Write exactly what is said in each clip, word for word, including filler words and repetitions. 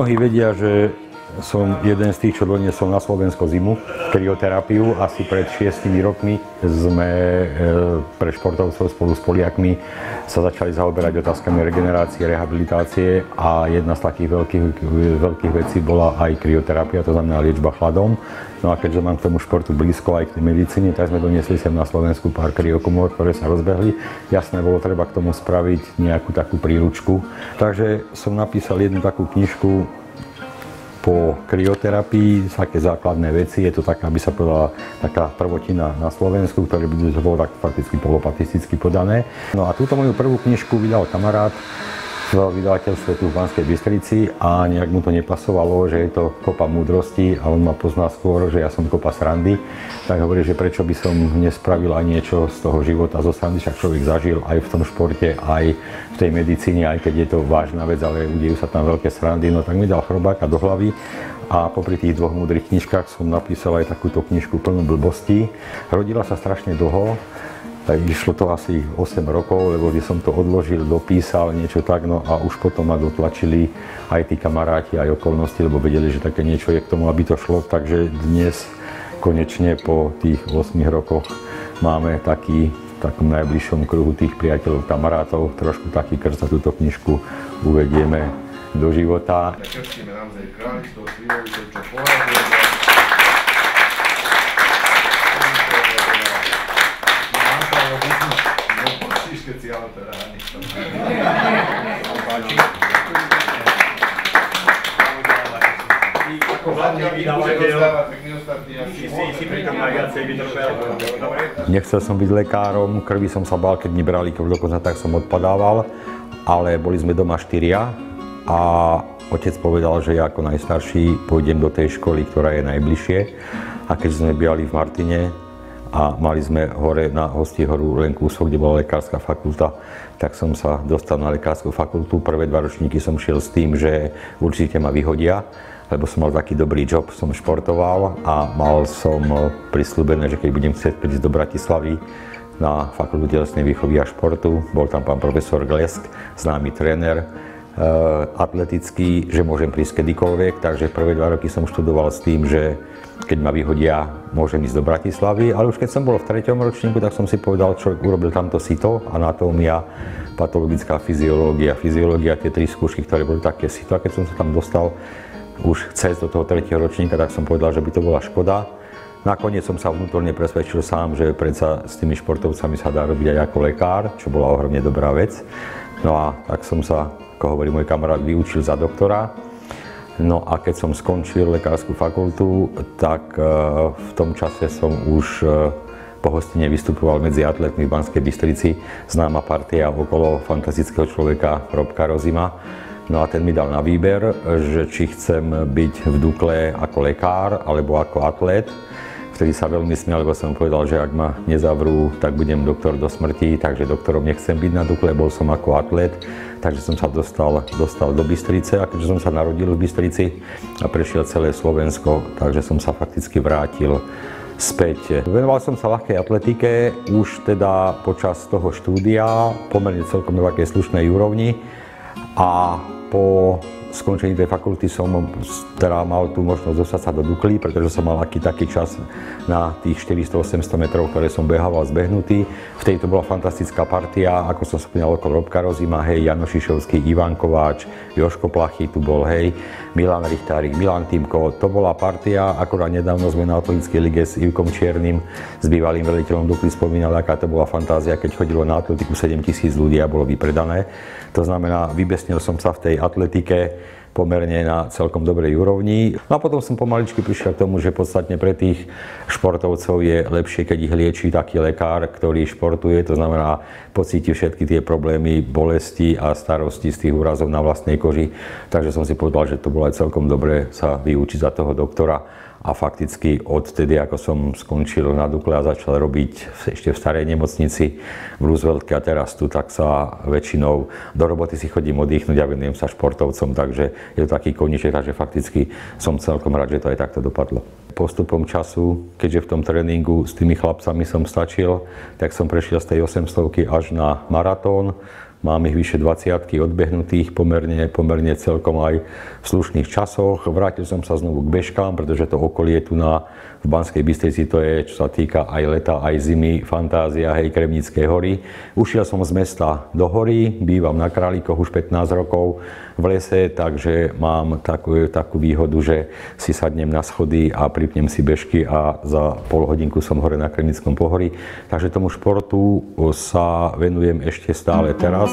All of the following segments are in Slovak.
Mnohí vedia, že som jeden z tých, čo doniesol na Slovensko zimu, kryoterapiu. Asi pred šiestimi rokmi sme pre športovcov spolu s Poliakmi sa začali zaoberať otázkami regenerácie, rehabilitácie a jedna z takých veľkých, veľkých vecí bola aj kryoterapia, to znamená liečba chladom. No a keďže mám k tomu športu blízko aj k tej medicíne, tak sme doniesli sem na Slovensku pár kryokomôr, ktoré sa rozbehli. Jasné, bolo treba k tomu spraviť nejakú takú príručku. Takže som napísal jednu takú knižku po kryoterapii, také základné veci. Je to taká, aby sa povedala, taká prvotina na Slovensku, ktoré by bolo tak fakticky polopatisticky podané. No a túto moju prvú knižku vydal kamarát v vydavateľstve tu v Banskej Bystrici a nejak mu to nepasovalo, že je to kopa múdrosti a on ma pozná skôr, že ja som kopa srandy. Tak hovorí, že prečo by som nespravil aj niečo z toho života zo srandy, však človek zažil aj v tom športe, aj v tej medicíne, aj keď je to vážna vec, ale udejú sa tam veľké srandy, no tak mi dal chrobáka do hlavy. A popri tých dvoch múdrych knižkách som napísal aj takúto knižku plnú blbostí. Rodila sa strašne dlho. Išlo to asi osem rokov, lebo kde som to odložil, dopísal, niečo tak, no a už potom ma dotlačili aj tí kamaráti, aj okolnosti, lebo vedeli, že také niečo je k tomu, aby to šlo. Takže dnes konečne po tých osiemich rokoch máme taký, v takom najbližšom kruhu tých priateľov, kamarátov, trošku taký krst za túto knižku uvedieme do života. Krstíme naozaj kráľovstvo, svilovice, čo považuje. Nechcel som byť lekárom, krvi som sa bál, keď mi brali krv, dokonca tak som odpadával, ale boli sme doma štyria a otec povedal, že ja ako najstarší pôjdem do tej školy, ktorá je najbližšie, a keď sme bývali v Martine a mali sme hore na Hostihoru len kúsok, kde bola lekárska fakulta, tak som sa dostal na lekárskú fakultu. Prvé dva ročníky som šiel s tým, že určite ma vyhodia, lebo som mal taký dobrý job, som športoval a mal som prisľúbené, že keď budem chcieť prísť do Bratislavy na fakultu telesnej výchovy a športu, bol tam pán profesor Glesk, známy tréner, atletický, že môžem prísť kedykoľvek, takže prvé dva roky som študoval s tým, že keď ma vyhodia, môžem ísť do Bratislavy, ale už keď som bol v treťom ročníku, tak som si povedal, človek urobil tamto sito, anatómia, patologická fyziológia, fyziológia, tie tri skúšky, ktoré boli také sito, a keď som sa tam dostal už cez do toho tretieho ročníka, tak som povedal, že by to bola škoda. Nakoniec som sa vnútorne presvedčil sám, že predsa s tými športovcami sa dá robiť aj ako lekár, čo bola ohromne dobrá vec. No a tak som sa, ako hovorí môj kamarát, vyučil za doktora. No a keď som skončil lekárskú fakultu, tak v tom čase som už po hostine vystupoval medzi atletmi v Banskej Bystrici, známa partia okolo fantastického človeka Robka Rozima. No a ten mi dal na výber, že či chcem byť v Dukle ako lekár alebo ako atlet. Vtedy sa veľmi smial, lebo som povedal, že ak ma nezavrú, tak budem doktor do smrti, takže doktorom nechcem byť na Dukle, bol som ako atlet. Takže som sa dostal, dostal do Bystrice, a keďže som sa narodil v Bystrici a prešiel celé Slovensko, takže som sa fakticky vrátil späť. Venoval som sa ľahkej atletike už teda počas toho štúdia, pomerne celkom na takej slušnej úrovni, a po skončení tej fakulty som teda mal tú možnosť dostať sa do Dukly, pretože som mal aký taký čas na tých štyristo osemsto metrov, ktoré som behával zbehnutý. Vtedy to bola fantastická partia, ako som spomínal, okolo Robka Rozima, hej, Jano Šišovský, Ivan Kováč, Joško Plachy, tu bol, hej, Milan Richtárik, Milan Týmko. To bola partia, akorát nedávno sme na atletickej lige s Ivkom Čiernym, s bývalým veliteľom Dukly, spomínali, aká to bola fantázia, keď chodilo na atletiku sedemtisíc ľudí a bolo vypredané. To znamená, vybesnil som sa v tej atletike pomerne na celkom dobrej úrovni. No a potom som pomaličky prišiel k tomu, že podstatne pre tých športovcov je lepšie, keď ich liečí taký lekár, ktorý športuje, to znamená, pocíti všetky tie problémy, bolesti a starosti z tých úrazov na vlastnej koži. Takže som si povedal, že to bolo aj celkom dobre sa vyučiť za toho doktora. A fakticky odtedy, ako som skončil na Dukle a začal robiť ešte v starej nemocnici v Rooseveltke a teraz tu, tak sa väčšinou do roboty si chodím oddychnúť a venujem sa športovcom, takže je to taký koníček, takže fakticky som celkom rád, že to aj takto dopadlo. Postupom času, keďže v tom tréningu s tými chlapcami som stačil, tak som prešiel z tej osemstovky až na maratón. Mám ich vyše dvadsiatky odbehnutých, pomerne, pomerne celkom aj v slušných časoch. Vrátil som sa znovu k bežkám, pretože to okolie tu na v Banskej Bystrici to je, čo sa týka aj leta, aj zimy, fantázia, hej, Kremnické hory. Ušiel som z mesta do hory, bývam na Králikoch už pätnásť rokov v lese, takže mám takú, takú výhodu, že si sadnem na schody a pripnem si bežky a za pol hodinku som hore na Kremnickom pohorí. Takže tomu športu sa venujem ešte stále teraz.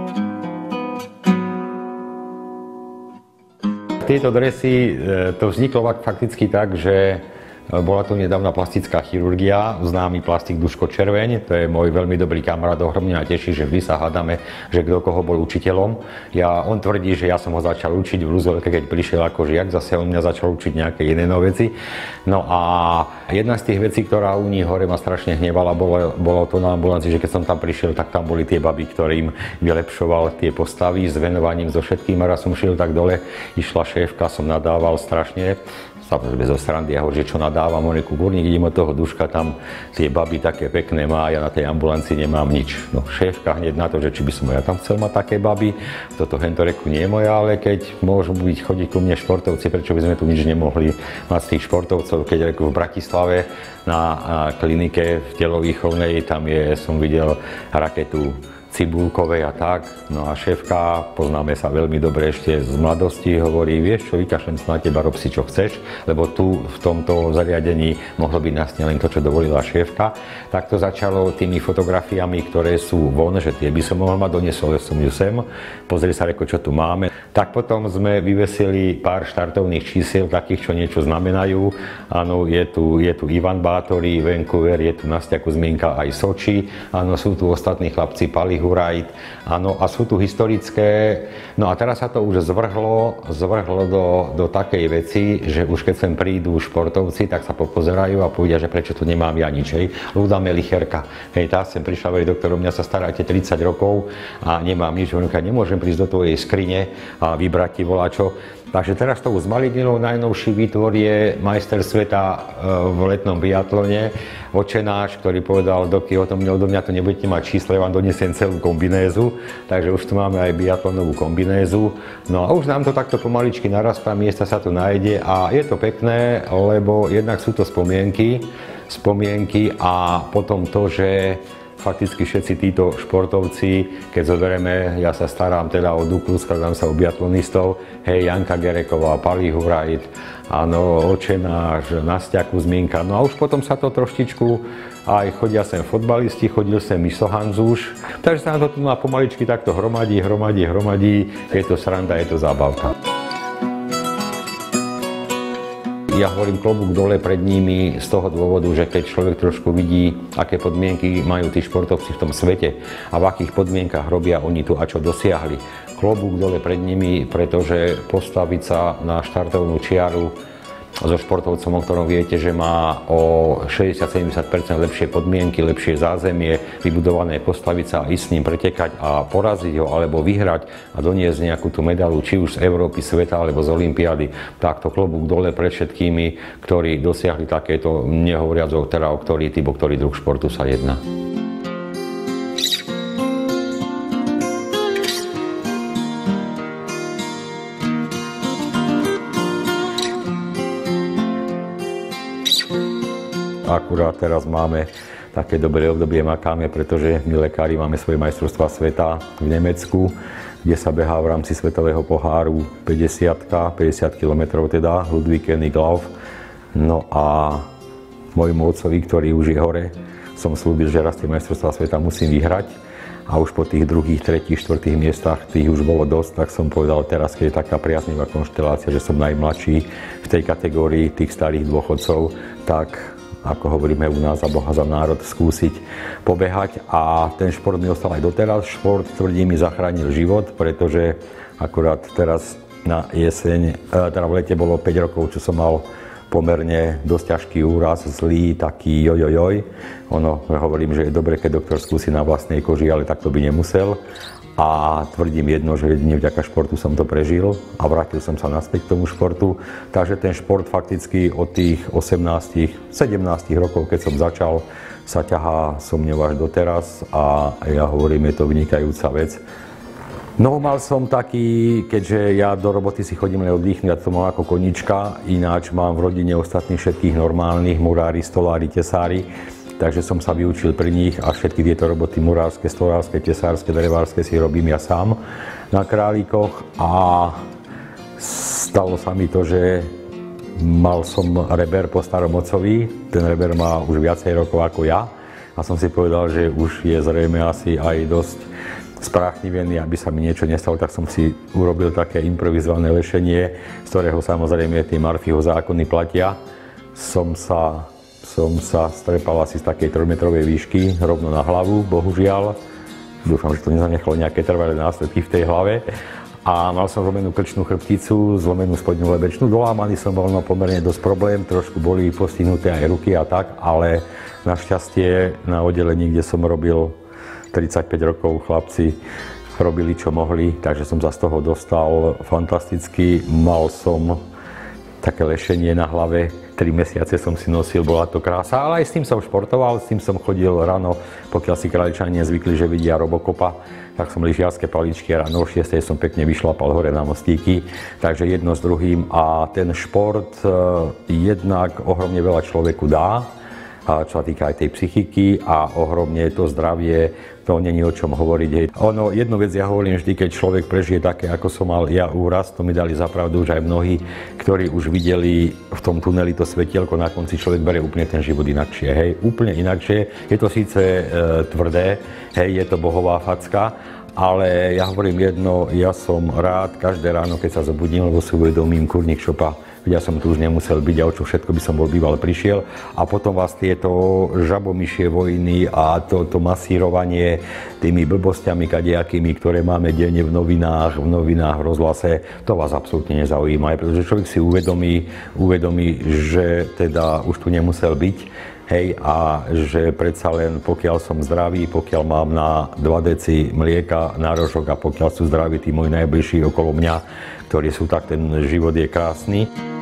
Tieto dresy, to vzniklo fakticky tak, že bola to nedávna plastická chirurgia, známy plastik Duško Červeň, to je môj veľmi dobrý kamarát, ohromne ma teší, že vždy sa hádame, že kto koho bol učiteľom. Ja, on tvrdí, že ja som ho začal učiť v Ruzovelke, keď prišiel ako žiak, zase on mňa začal učiť nejaké iné nové veci. No a jedna z tých vecí, ktorá u nich hore ma strašne hnevala, bolo, bolo to na ambulancii, že keď som tam prišiel, tak tam boli tie baby, ktorým vylepšoval tie postavy s venovaním so všetkým. A raz som šiel tak dole, išla šéfka, som nadával strašne. Samozrejme zo srandy, ja hovorím, že čo nadávam, on je kúrnik, idem od toho Duška, tam tie baby také pekné má, ja na tej ambulancii nemám nič. No šéfka hneď na to, že či by som ja tam chcel mať také baby, toto hento reku nie je moja, ale keď môžu byť chodiť ku mne športovci, prečo by sme tu nič nemohli mať z tých športovcov, keď reku v Bratislave na klinike v telovýchovnej, tam je, som videl raketu Cibulkovej a tak. No a šéfka, poznáme sa veľmi dobre ešte z mladosti, hovorí, vieš čo, vykašlem sa na teba, rob si čo chceš, lebo tu v tomto zariadení mohlo byť nasne len to, čo dovolila šéfka. Tak to začalo tými fotografiami, ktoré sú von, že tie by som mohol mať, doniesol som ju sem, pozri sa, reko, čo tu máme. Tak potom sme vyvesili pár štartovných čísiel, takých, čo niečo znamenajú. Áno, je tu, je tu Ivan Bátory, Vancouver, je tu Nastia Kuzminka aj Soči, áno, sú tu ostatní chlapci, Pali Hurajt, áno, a sú tu historické, no a teraz sa to už zvrhlo, zvrhlo do, do takej veci, že už keď sem prídu športovci, tak sa popozerajú a povedia, že prečo tu nemám ja nič, hej. Ľuda Melicherka, hej, tá sem prišla, veď doktor, o mňa sa staráte tridsať rokov a nemám nič, hovorím, nemôžem prísť do tvojej skrine a vybrať ti voľačo. Takže teraz to už zmalignilo, najnovší výtvor je majster sveta v letnom biatlone, Očenáš, ktorý povedal, doky o tom odo mňa to nebudete mať číslo, ja vám donesiem celú kombinézu, takže už tu máme aj biatlonovú kombinézu. No a už nám to takto pomaličky narastá, miesta sa tu nájde a je to pekné, lebo jednak sú to spomienky, spomienky a potom to, že fakticky všetci títo športovci, keď zoberieme, ja sa starám teda o Duklu, skladám sa o biatlonistov, hej, Janka Gereková, Pali Hurajt, áno, Očenáš, Nastia Kuzminka, no a už potom sa to troštičku, aj chodia sem fotbalisti, chodil sem Mišo Hanzuš, takže sa nám to tu má pomaličky takto hromadí, hromadí, hromadí, je to sranda, je to zábavka. Ja hovorím klobúk dole pred nimi z toho dôvodu, že keď človek trošku vidí, aké podmienky majú tí športovci v tom svete a v akých podmienkach robia oni tu a čo dosiahli. Klobúk dole pred nimi, pretože postaviť sa na štartovnú čiaru so športovcom, o ktorom viete, že má o šesťdesiat až sedemdesiat percent lepšie podmienky, lepšie zázemie, vybudované, postaviť sa a ísť s ním pretekať a poraziť ho, alebo vyhrať a doniesť nejakú tú medailu, či už z Európy, sveta, alebo z olympiády, takto klobúk dole pred všetkými, ktorí dosiahli takéto, nehovoriac o, teda, o ktorý typ, o ktorý druh športu sa jedná. Akurát teraz máme také dobré obdobie, makáme, pretože my lekári máme svoje majstrovstvá sveta v Nemecku, kde sa behá v rámci svetového poháru päťdesiat, päťdesiat kilometrov teda, Ludwig Lauf. No a môjmu otcovi, ktorý už je hore, som slúbil, že raz tie majstrovstvá sveta musím vyhrať. A už po tých druhých, tretích, štvrtých miestach, tých už bolo dosť, tak som povedal teraz, keď je taká priaznivá konštelácia, že som najmladší v tej kategórii tých starých dôchodcov, tak ako hovoríme u nás, za Boha, za národ, skúsiť pobehať. A ten šport mi ostal aj doteraz. Šport, tvrdí, mi zachránil život, pretože akurát teraz na jeseň, teda v lete bolo päť rokov, čo som mal pomerne dosť ťažký úraz, zlý, taký jojojoj. Ono, hovorím, že je dobre, keď doktor skúsi na vlastnej koži, ale takto by nemusel. A tvrdím jedno, že jedine vďaka športu som to prežil a vrátil som sa naspäť k tomu športu. Takže ten šport fakticky od tých osemnásť sedemnásť rokov, keď som začal, sa ťahá so mňou až doteraz a ja hovorím, je to vynikajúca vec. No mal som taký, keďže ja do roboty si chodím len oddychnúť, ja to mám ako konička, ináč mám v rodine ostatných všetkých normálnych, murári, stolári, tesári, takže som sa vyučil pri nich a všetky tieto roboty murárske, stolárske, tesárske, drevárske si robím ja sám na Králikoch a stalo sa mi to, že mal som reber po starom otcovi, ten reber má už viacej rokov ako ja a som si povedal, že už je zrejme asi aj dosť spráchnivený, aby sa mi niečo nestalo, tak som si urobil také improvizované lešenie, z ktorého samozrejme tie Murphyho zákony platia. Som sa, som sa strepal asi z takej trojmetrovej výšky rovno na hlavu, bohužiaľ. Dúfam, že to nezanechalo nejaké trvalé následky v tej hlave. A mal som zlomenú krčnú chrbticu, zlomenú spodnú lebečnú, dolámaný som bol, no pomerne dosť problém, trošku boli postihnuté aj ruky a tak, ale našťastie na oddelení, kde som robil tridsaťpäť rokov, chlapci robili, čo mohli, takže som sa z toho dostal fantasticky. Mal som také lešenie na hlave, tri mesiace som si nosil, bola to krása, ale aj s tým som športoval, s tým som chodil ráno, pokiaľ si Králičania zvykli, že vidia Robocopa, tak som lyžiarske paličky a ráno o šiestej som pekne vyšlapal hore na mostíky, takže jedno s druhým a ten šport jednak ohromne veľa človeku dá, a čo sa týka aj tej psychiky a ohromne to zdravie, to není o čom hovoriť. Hej. Ono, jednu vec ja hovorím vždy, keď človek prežije také, ako som mal ja úraz, to mi dali za pravdu už aj mnohí, ktorí už videli v tom tuneli to svetielko, na konci človek berie úplne ten život inakšie, hej, úplne inakšie. Je to síce e, tvrdé, hej, je to bohová facka, ale ja hovorím jedno, ja som rád každé ráno, keď sa zobudím, lebo si uvedomím kurník šopa, ja som tu už nemusel byť a o čo všetko by som bol býval prišiel a potom vás tieto žabomyšie vojny a to, to masírovanie tými blbostiami kadejakými, ktoré máme denne v novinách, v novinách, v rozhlase, to vás absolútne nezaujíma, pretože človek si uvedomí, uvedomí, že teda už tu nemusel byť, hej, a že predsa len pokiaľ som zdravý, pokiaľ mám na dva deci mlieka na rožok a pokiaľ sú zdraví tí moji najbližší okolo mňa, ktorí sú tak, ten život je krásny.